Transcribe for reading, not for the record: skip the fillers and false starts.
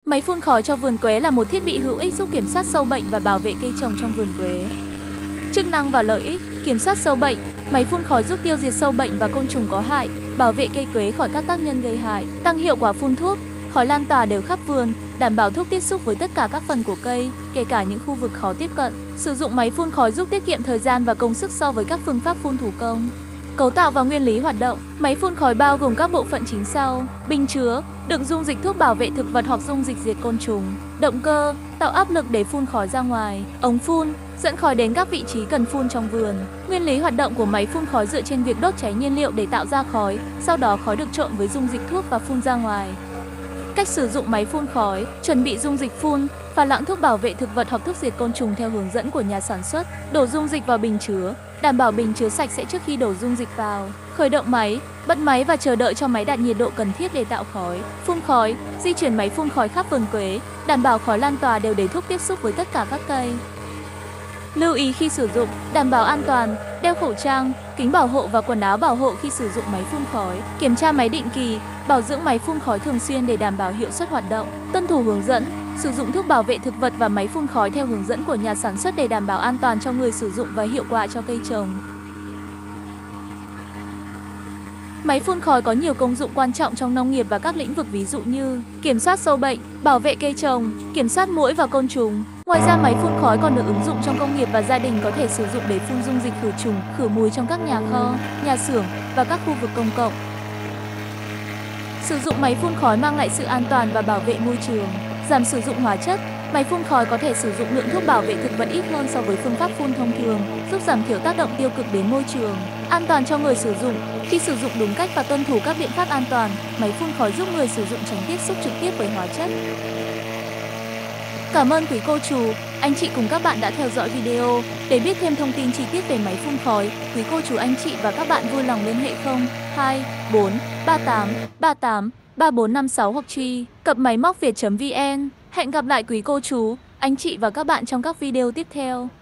Máy phun khói cho vườn quế là một thiết bị hữu ích giúp kiểm soát sâu bệnh và bảo vệ cây trồng trong vườn quế. Chức năng và lợi ích: kiểm soát sâu bệnh. Máy phun khói giúp tiêu diệt sâu bệnh và côn trùng có hại, bảo vệ cây quế khỏi các tác nhân gây hại, tăng hiệu quả phun thuốc. Khói lan tỏa đều khắp vườn, đảm bảo thuốc tiếp xúc với tất cả các phần của cây, kể cả những khu vực khó tiếp cận. Sử dụng máy phun khói giúp tiết kiệm thời gian và công sức so với các phương pháp phun thủ công. Cấu tạo và nguyên lý hoạt động. Máy phun khói bao gồm các bộ phận chính sau: bình chứa, đựng dung dịch thuốc bảo vệ thực vật hoặc dung dịch diệt côn trùng; động cơ, tạo áp lực để phun khói ra ngoài; ống phun, dẫn khói đến các vị trí cần phun trong vườn. Nguyên lý hoạt động của máy phun khói dựa trên việc đốt cháy nhiên liệu để tạo ra khói, sau đó khói được trộn với dung dịch thuốc và phun ra ngoài. Cách sử dụng máy phun khói: chuẩn bị dung dịch phun, pha loãng thuốc bảo vệ thực vật hoặc thuốc diệt côn trùng theo hướng dẫn của nhà sản xuất, đổ dung dịch vào bình chứa, đảm bảo bình chứa sạch sẽ trước khi đổ dung dịch vào. Khởi động máy, bật máy và chờ đợi cho máy đạt nhiệt độ cần thiết để tạo khói. Phun khói, di chuyển máy phun khói khắp vườn quế, đảm bảo khói lan tỏa đều để thuốc tiếp xúc với tất cả các cây. Lưu ý khi sử dụng: đảm bảo an toàn, đeo khẩu trang, kính bảo hộ và quần áo bảo hộ khi sử dụng máy phun khói. Kiểm tra máy định kỳ, bảo dưỡng máy phun khói thường xuyên để đảm bảo hiệu suất hoạt động. Tuân thủ hướng dẫn, sử dụng thuốc bảo vệ thực vật và máy phun khói theo hướng dẫn của nhà sản xuất để đảm bảo an toàn cho người sử dụng và hiệu quả cho cây trồng. Máy phun khói có nhiều công dụng quan trọng trong nông nghiệp và các lĩnh vực ví dụ như kiểm soát sâu bệnh, bảo vệ cây trồng, kiểm soát muỗi và côn trùng. Ngoài ra, máy phun khói còn được ứng dụng trong công nghiệp và gia đình, có thể sử dụng để phun dung dịch khử trùng, khử mùi trong các nhà kho, nhà xưởng và các khu vực công cộng. Sử dụng máy phun khói mang lại sự an toàn và bảo vệ môi trường. Giảm sử dụng hóa chất. Máy phun khói có thể sử dụng lượng thuốc bảo vệ thực vật ít hơn so với phương pháp phun thông thường, giúp giảm thiểu tác động tiêu cực đến môi trường. An toàn cho người sử dụng. Khi sử dụng đúng cách và tuân thủ các biện pháp an toàn, máy phun khói giúp người sử dụng tránh tiếp xúc trực tiếp với hóa chất. Cảm ơn quý cô chú, anh chị cùng các bạn đã theo dõi video. Để biết thêm thông tin chi tiết về máy phun khói, quý cô chú, anh chị và các bạn vui lòng liên hệ 024 38 38 3456 hoặc truy cập máy móc việt.vn. Hẹn gặp lại quý cô chú, anh chị và các bạn trong các video tiếp theo.